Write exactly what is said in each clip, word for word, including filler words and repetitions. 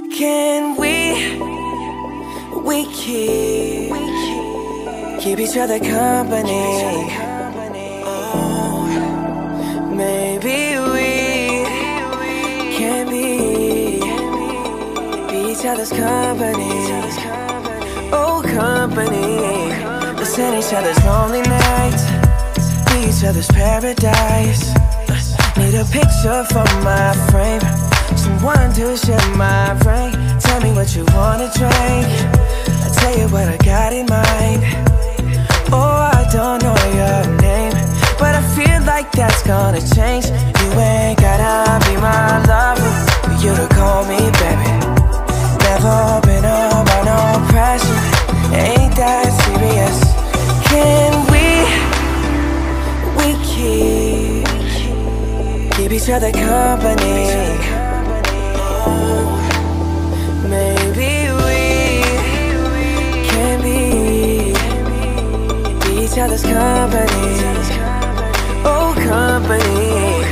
Can we, we keep, keep each other company? Oh, maybe we can be, be each other's company. Oh, company. Listen each other's lonely nights, be each other's paradise. Need a picture for my frame, someone to share my brain. Tell me what you wanna drink, I'll tell you what I got in mind. Oh, I don't know your name, but I feel like that's gonna change. You ain't gotta be my lover for you to call me baby. Never been under no pressure, ain't that serious. Can we, we keep, keep each other company? Oh, maybe we can be, be each other's company. Oh, company.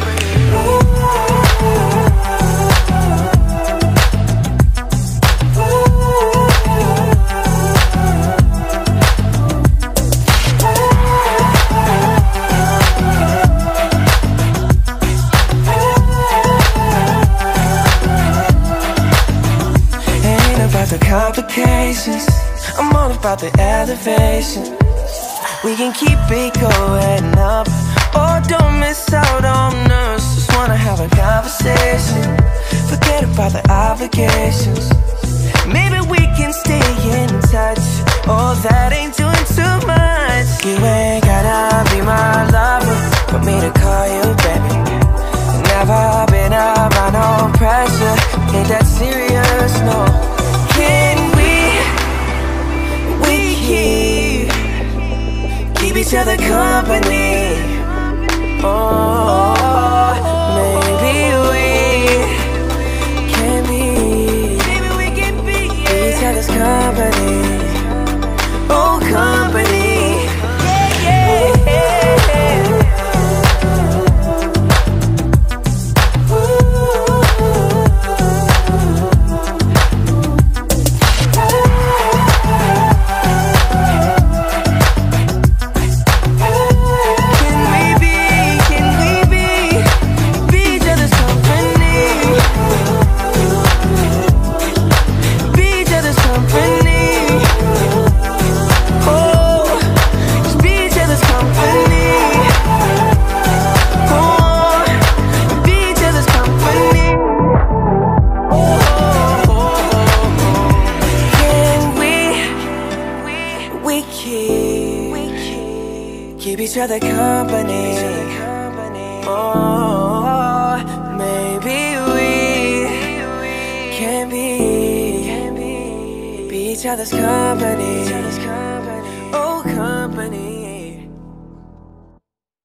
The complications, I'm all about the elevation. We can keep it going up, or don't miss out on us. Just wanna have a conversation, forget about the obligations. Maybe we can stay in touch, oh that ain't doing too much. You ain't gotta be my lover for me to call you baby. Never been around no pressure, ain't that serious, no. Can we, we keep, keep each other company? Oh, maybe we can be, maybe we can be, yeah, each other's company. Oh, company. Yeah, yeah, yeah. Keep each other company. Oh, maybe we can be, be each other's company. Oh, company.